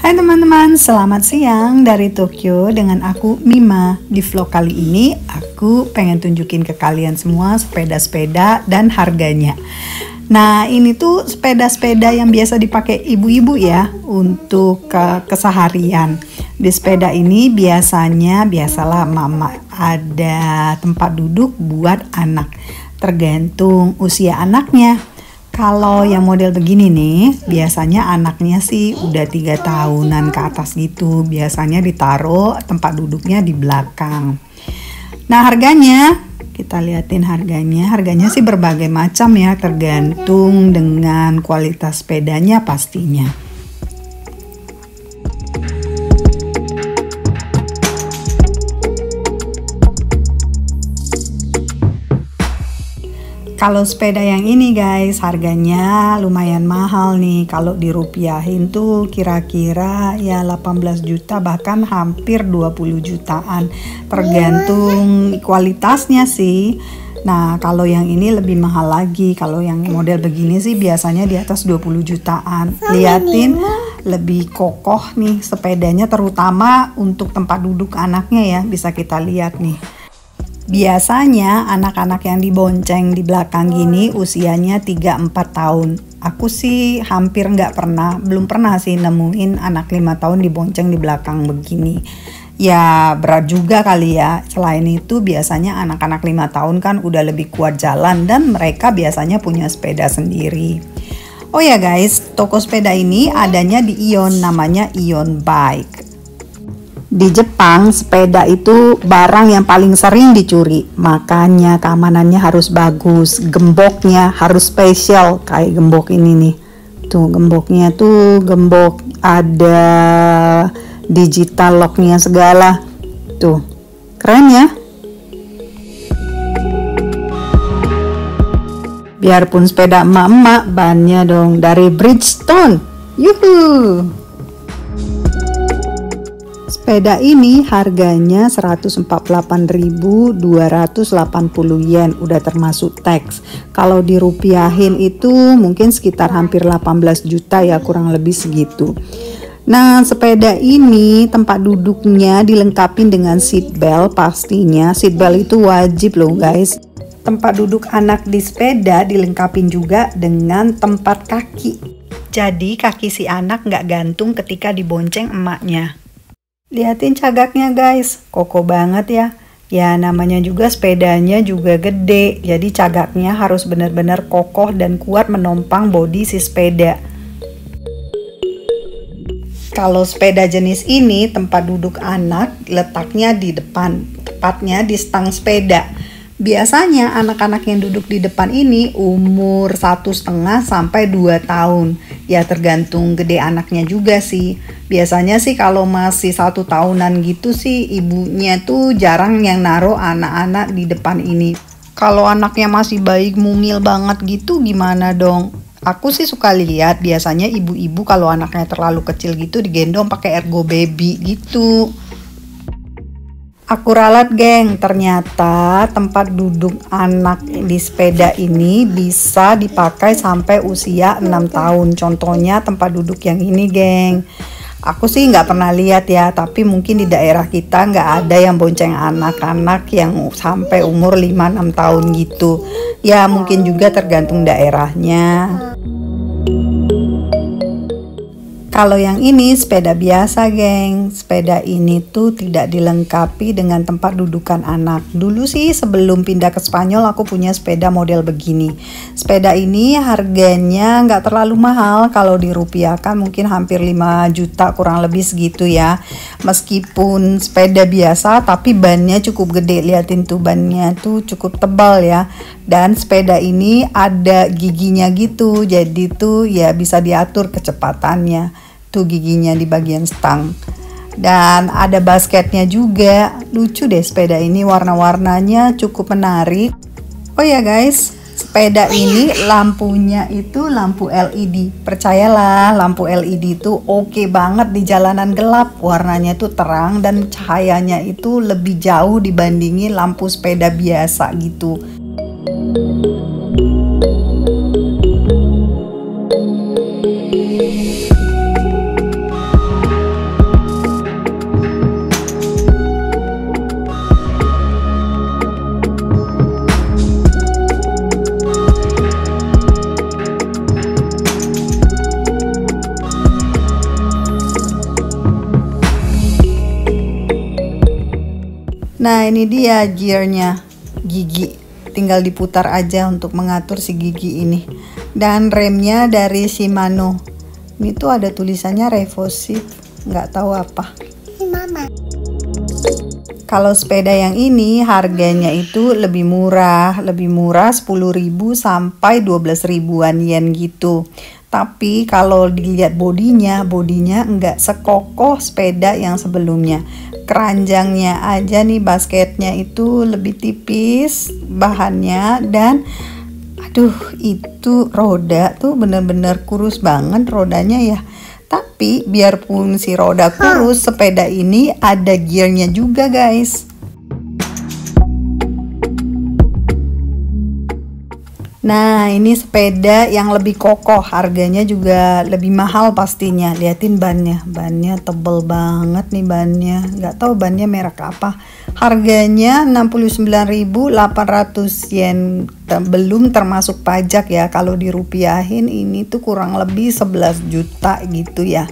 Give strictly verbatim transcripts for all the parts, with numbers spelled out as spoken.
Hai teman-teman, selamat siang dari Tokyo dengan aku Mima. Di vlog kali ini aku pengen tunjukin ke kalian semua sepeda-sepeda dan harganya. Nah, ini tuh sepeda-sepeda yang biasa dipakai ibu-ibu ya untuk ke keseharian. Di sepeda ini biasanya biasalah mama ada tempat duduk buat anak, tergantung usia anaknya. Kalau yang model begini nih, biasanya anaknya sih udah tiga tahunan ke atas gitu. Biasanya ditaruh tempat duduknya di belakang. Nah, harganya, kita liatin harganya. Harganya sih berbagai macam ya, tergantung dengan kualitas sepedanya pastinya. Kalau sepeda yang ini guys, harganya lumayan mahal nih. Kalau dirupiahin tuh kira-kira ya delapan belas juta, bahkan hampir dua puluh jutaan. Tergantung kualitasnya sih. Nah, kalau yang ini lebih mahal lagi. Kalau yang model begini sih biasanya di atas dua puluh jutaan. Liatin, lebih kokoh nih sepedanya, terutama untuk tempat duduk anaknya ya. Bisa kita lihat nih. Biasanya anak-anak yang dibonceng di belakang gini usianya tiga empat tahun. Aku sih hampir nggak pernah, belum pernah sih nemuin anak lima tahun dibonceng di belakang begini. Ya berat juga kali ya. Selain itu biasanya anak-anak lima tahun kan udah lebih kuat jalan dan mereka biasanya punya sepeda sendiri. Oh ya guys, toko sepeda ini adanya di Ion, namanya Ion Bike. Di Jepang, sepeda itu barang yang paling sering dicuri. Makanya keamanannya harus bagus. Gemboknya harus spesial. Kayak gembok ini nih. Tuh gemboknya tuh gembok ada digital locknya segala. Tuh, keren ya. Biarpun sepeda emak-emak, bannya dong dari Bridgestone. Yuhu! Sepeda ini harganya seratus empat puluh delapan ribu dua ratus delapan puluh yen, udah termasuk tax. Kalau dirupiahin itu mungkin sekitar hampir delapan belas juta ya, kurang lebih segitu. Nah, sepeda ini tempat duduknya dilengkapi dengan seat belt pastinya. Seat belt itu wajib loh guys. Tempat duduk anak di sepeda dilengkapi juga dengan tempat kaki. Jadi kaki si anak nggak gantung ketika dibonceng emaknya. Liatin cagaknya guys, kokoh banget ya. Ya namanya juga sepedanya juga gede, jadi cagaknya harus benar-benar kokoh dan kuat menopang bodi si sepeda. Kalau sepeda jenis ini tempat duduk anak letaknya di depan, tepatnya di stang sepeda. Biasanya anak-anak yang duduk di depan ini umur satu setengah sampai dua tahun. Ya tergantung gede anaknya juga sih. Biasanya sih kalau masih satu tahunan gitu sih ibunya tuh jarang yang naruh anak-anak di depan ini. Kalau anaknya masih bayi mumil banget gitu gimana dong? Aku sih suka lihat biasanya ibu-ibu kalau anaknya terlalu kecil gitu digendong pakai ergo baby gitu. Aku ralat geng, ternyata tempat duduk anak di sepeda ini bisa dipakai sampai usia enam tahun. Contohnya tempat duduk yang ini geng. Aku sih nggak pernah lihat ya, tapi mungkin di daerah kita nggak ada yang bonceng anak-anak yang sampai umur lima enam tahun gitu. Ya mungkin juga tergantung daerahnya. Kalau yang ini sepeda biasa geng, sepeda ini tuh tidak dilengkapi dengan tempat dudukan anak. Dulu sih sebelum pindah ke Spanyol aku punya sepeda model begini. Sepeda ini harganya nggak terlalu mahal, kalau dirupiahkan mungkin hampir lima juta kurang lebih segitu ya. Meskipun sepeda biasa tapi bannya cukup gede, liatin tuh bannya tuh cukup tebal ya. Dan sepeda ini ada giginya gitu, jadi tuh ya bisa diatur kecepatannya. Tuh giginya di bagian stang. Dan ada basketnya juga. Lucu deh sepeda ini, warna-warnanya cukup menarik. Oh ya guys, sepeda ini lampunya itu lampu L E D. Percayalah, lampu L E D itu oke banget di jalanan gelap. Warnanya itu terang dan cahayanya itu lebih jauh dibandingin lampu sepeda biasa gitu. Nah ini dia gearnya, gigi, tinggal diputar aja untuk mengatur si gigi ini. Dan remnya dari Shimano, ini tuh ada tulisannya Revolution, nggak tahu apa. Mama. Kalau sepeda yang ini harganya itu lebih murah, lebih murah sepuluh ribu sampai dua belas ribuan yen gitu. Tapi kalau dilihat bodinya, bodinya nggak sekokoh sepeda yang sebelumnya. Keranjangnya aja nih, basketnya itu lebih tipis bahannya, dan aduh itu roda tuh bener-bener kurus banget rodanya ya. Tapi biarpun si roda kurus, sepeda ini ada gearnya juga guys. Nah ini sepeda yang lebih kokoh, harganya juga lebih mahal pastinya. Liatin bannya, bannya tebel banget nih bannya. Nggak tahu bannya merek apa. Harganya enam puluh sembilan ribu delapan ratus yen, belum termasuk pajak ya. Kalau dirupiahin ini tuh kurang lebih sebelas juta gitu ya.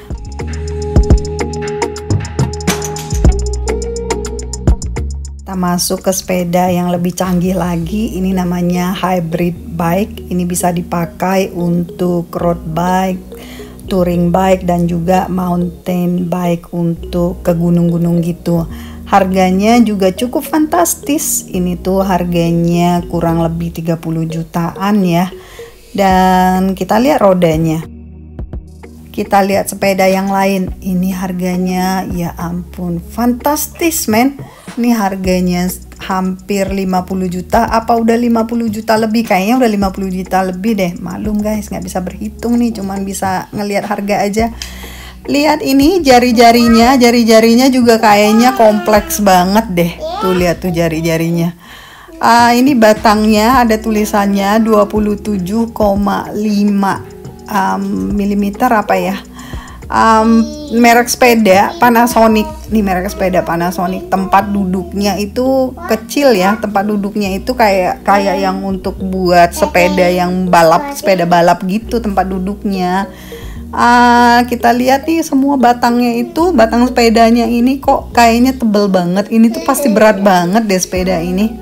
Kita masuk ke sepeda yang lebih canggih lagi. Ini namanya hybrid bike. Ini bisa dipakai untuk road bike, touring bike, dan juga mountain bike untuk ke gunung-gunung gitu. Harganya juga cukup fantastis. Ini tuh harganya kurang lebih tiga puluh jutaan ya. Dan kita lihat rodanya. Kita lihat sepeda yang lain. Ini harganya ya ampun fantastis men. Ini harganya hampir lima puluh juta, apa udah lima puluh juta lebih? Kayaknya udah lima puluh juta lebih deh. Malum guys, nggak bisa berhitung nih, cuman bisa ngelihat harga aja. Lihat ini jari-jarinya, jari-jarinya juga kayaknya kompleks banget deh. Tuh lihat tuh jari-jarinya. Uh, ini batangnya ada tulisannya dua puluh tujuh koma lima um, milimeter apa ya? Um, merek sepeda Panasonic. Nih merek sepeda Panasonic. Tempat duduknya itu kecil ya. Tempat duduknya itu kayak kayak yang untuk buat sepeda yang balap, sepeda balap gitu tempat duduknya. Uh, kita lihat nih semua batangnya itu, batang sepedanya ini kok kayaknya tebel banget. Ini tuh pasti berat banget deh sepeda ini.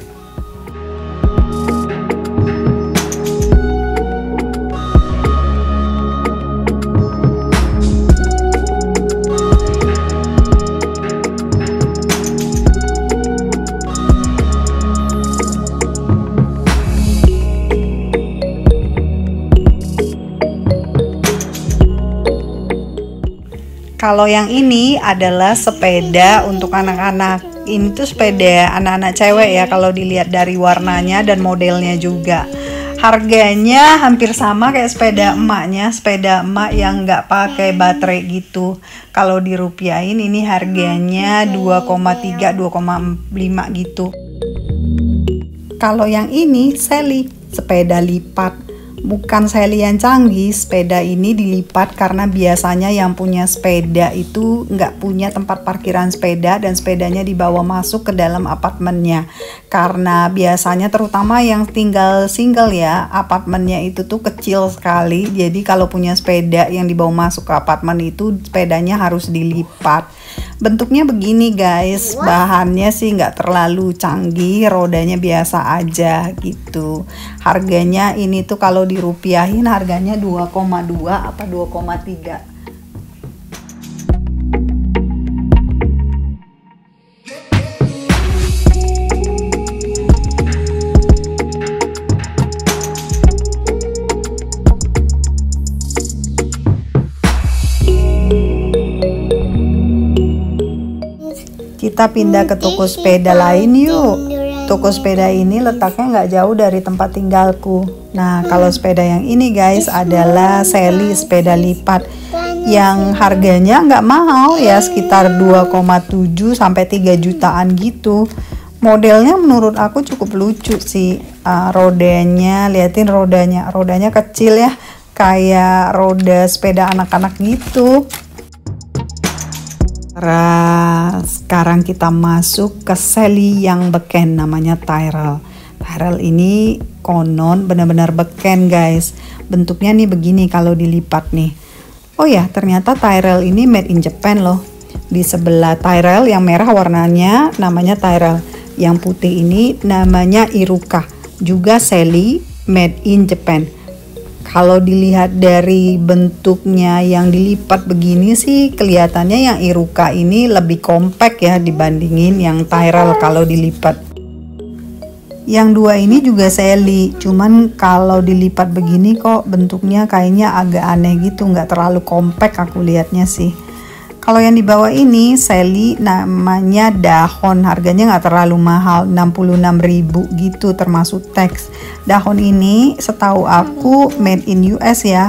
Kalau yang ini adalah sepeda untuk anak-anak. Ini tuh sepeda anak-anak cewek ya, kalau dilihat dari warnanya dan modelnya juga. Harganya hampir sama kayak sepeda emaknya, sepeda emak yang nggak pakai baterai gitu. Kalau dirupiahin ini harganya dua koma tiga, dua koma lima gitu. Kalau yang ini Sally, sepeda lipat. Bukan Sally yang canggih, sepeda ini dilipat karena biasanya yang punya sepeda itu nggak punya tempat parkiran sepeda dan sepedanya dibawa masuk ke dalam apartemennya. Karena biasanya terutama yang tinggal single ya, apartemennya itu tuh kecil sekali. Jadi kalau punya sepeda yang dibawa masuk ke apartemen itu sepedanya harus dilipat. Bentuknya begini guys, bahannya sih nggak terlalu canggih, rodanya biasa aja gitu. Harganya ini tuh kalau dirupiahin harganya dua koma dua apa dua koma tiga. Kita pindah ke toko sepeda lain yuk. Toko sepeda ini letaknya nggak jauh dari tempat tinggalku. Nah kalau sepeda yang ini guys adalah Sally sepeda lipat yang harganya nggak mahal ya, sekitar dua koma tujuh sampai tiga jutaan gitu. Modelnya menurut aku cukup lucu sih. Uh, rodanya, liatin rodanya, rodanya kecil ya, kayak roda sepeda anak-anak gitu. Nah, sekarang kita masuk ke Sally yang beken, namanya Tyrrell. Tyrrell ini konon benar-benar beken guys. Bentuknya nih begini kalau dilipat nih. Oh ya, ternyata Tyrrell ini made in Japan loh. Di sebelah Tyrrell yang merah warnanya namanya Tyrrell, yang putih ini namanya Iruka, juga Sally, made in Japan. Kalau dilihat dari bentuknya yang dilipat begini sih, kelihatannya yang Iruka ini lebih compact ya dibandingin yang Tyrrell kalau dilipat. Yang dua ini juga Sally, cuman kalau dilipat begini kok bentuknya kayaknya agak aneh gitu, nggak terlalu compact aku lihatnya sih. Kalau yang di bawah ini Sally namanya Dahon, harganya nggak terlalu mahal, enam puluh enam ribu gitu termasuk tax. Dahon ini setahu aku made in U S ya.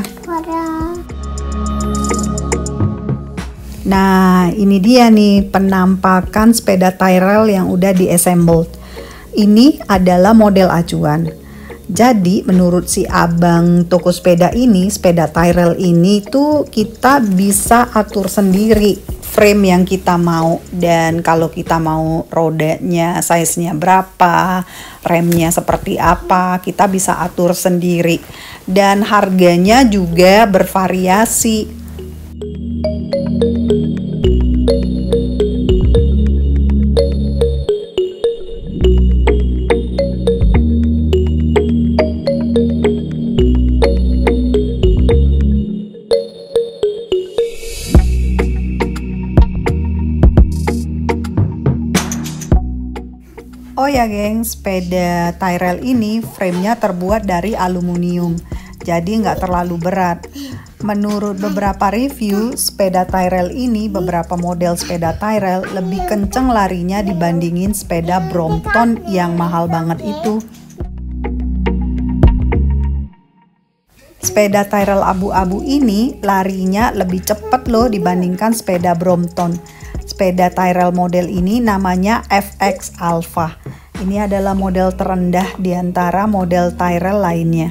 Nah ini dia nih penampakan sepeda Tyrrell yang udah di-assembled. Ini adalah model acuan. Jadi menurut si abang toko sepeda ini, sepeda Tyrrell ini tuh kita bisa atur sendiri frame yang kita mau, dan kalau kita mau rodanya size-nya berapa, remnya seperti apa, kita bisa atur sendiri, dan harganya juga bervariasi. Oh ya geng, sepeda Tyrrell ini framenya terbuat dari aluminium, jadi nggak terlalu berat. Menurut beberapa review, sepeda Tyrrell ini, beberapa model sepeda Tyrrell lebih kenceng larinya dibandingin sepeda Brompton yang mahal banget itu. Sepeda Tyrrell abu-abu ini larinya lebih cepat loh dibandingkan sepeda Brompton. Sepeda Tyrrell model ini namanya F X Alpha. Ini adalah model terendah di antara model Tyrrell lainnya.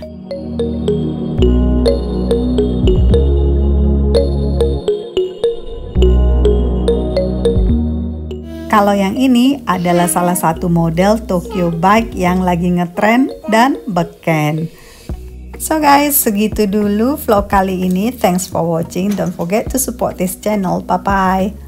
Kalau yang ini adalah salah satu model Tokyo Bike yang lagi ngetren dan beken. So guys, segitu dulu vlog kali ini. Thanks for watching. Don't forget to support this channel. Bye bye.